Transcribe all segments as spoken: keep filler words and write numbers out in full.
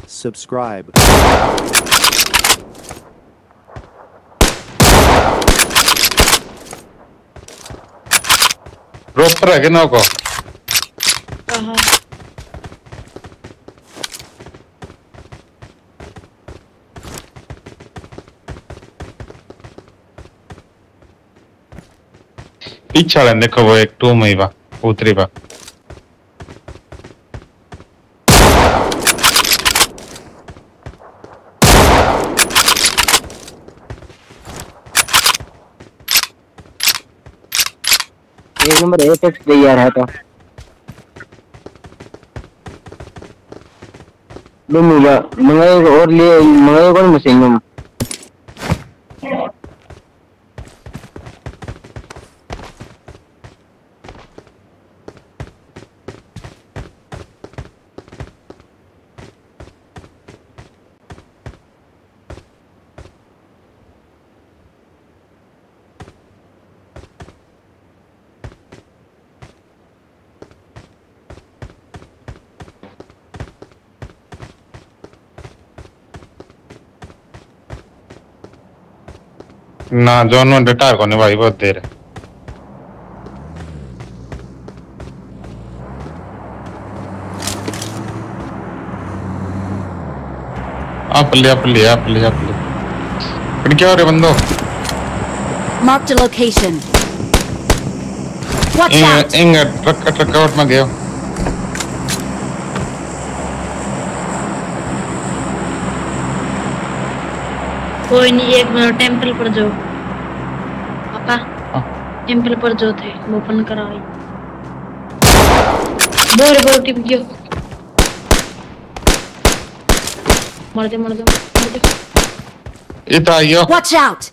subscribe. Proper again ako. Aha. पीछे वाले देखो वो एक टू में बा उतरी बा एक नंबर एट एक्स प्लेयर है तो लो मिला मंगाए और ले मंगाए कौन मशीन में ना जोन में डेटा को नहीं भाई बहुत देर है आप ले आप ले आप ले आप ले फिर क्या हो रहा है बंदो Marked a location. Watch out! इंग ट्रक ट्रक आउट में गया कोई नहीं एक मिनट टेंपल पर जाओ पापा टेंपल पर जो थे वो ओपन कराई बोर बोर टिप गयो मार दे मार दे मार दे इतना आयो Watch out!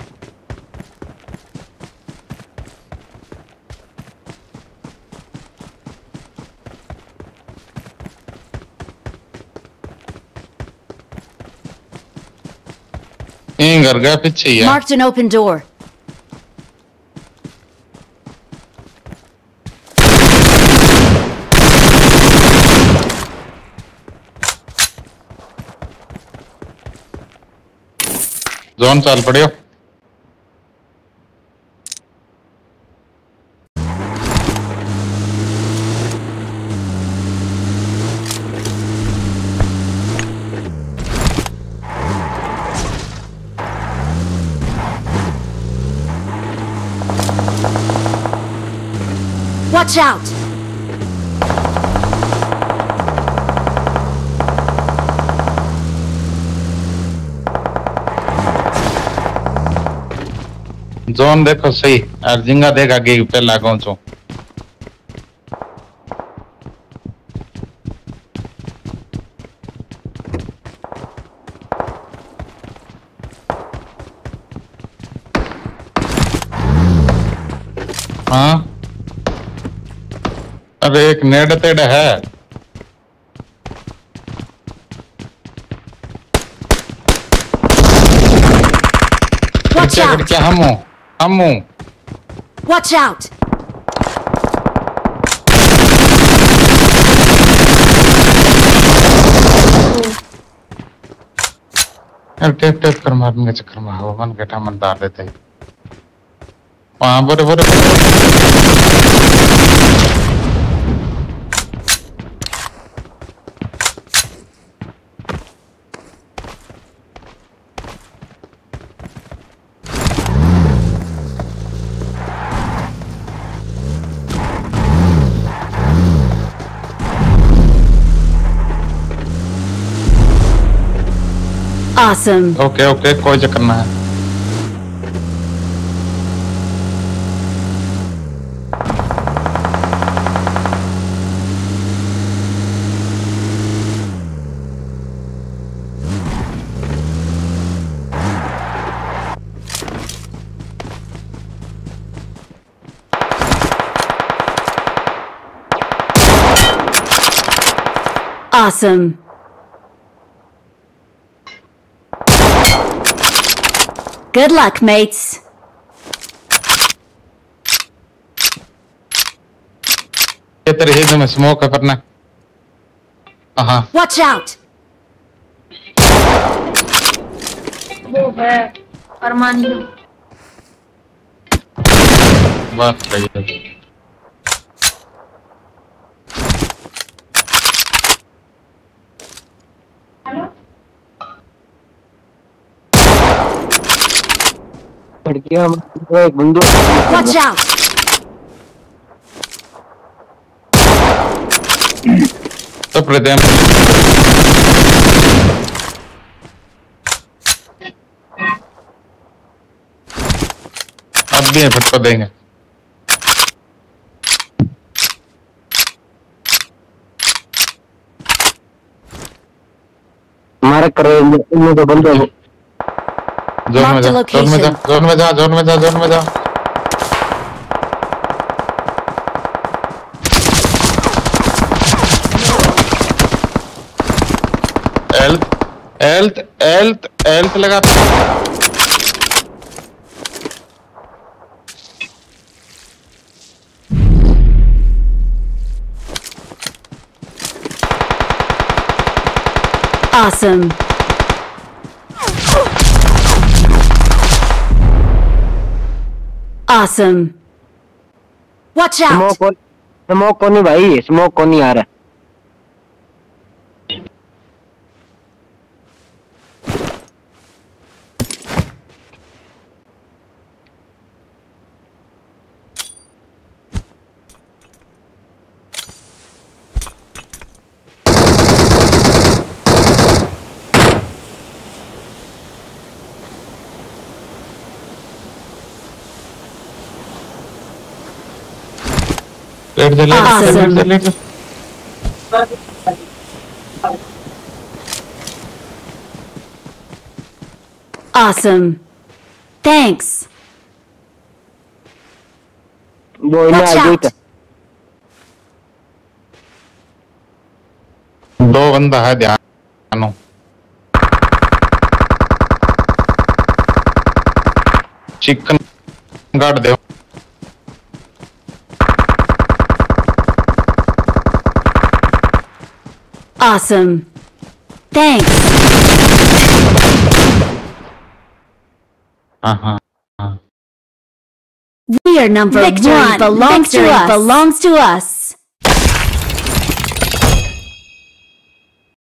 इंग कर गया पीछे ही है Marked an open door. Zone चाल पड़ियो Watch out! जोन देखो सही अर्जिंगा देख आगे पहला कौन सो हाँ अरे एक नेड तेड़ है Watch क्या out! क्या हमू हमू Watch out! यार टेप टेप कर मारने के चक्कर में हवा मन गटा मन डाल देते हैं वहाँ बड़े बड़े Awesome. ओके ओके कोई चक्कर ना है Awesome. Good luck, mates. ये तेरे हित में स्मोक है परना हाँ Watch out! वो है अरमान ही। बस सही है। खिड़कियां में एक बंदूक। Watch out! तो प्रदेम अब भी है, फटको देंगे। हमारा करे इनमें तो बंदे हैं। जोन में Mark the जा, जोन में जा, location. जोन में जा, जोन में जा, जोन में जा। हेल्थ हेल्थ हेल्थ हेल्थ लगा। Awesome. Awesome. Watch out! Smoke को स्मोक को नहीं भाई, स्मोक को नहीं आ रहा। लेट जा, लेट जा, लेट जा, लेट जा। Awesome. Thanks. वो इन्हें Watch आ गई out! था। दो बंदा है, ध्यान हो। चिकन गाड़ दे। Awesome. Thanks. हाँ हाँ हाँ। We are number Victory one. belongs to Victory us. belongs to us.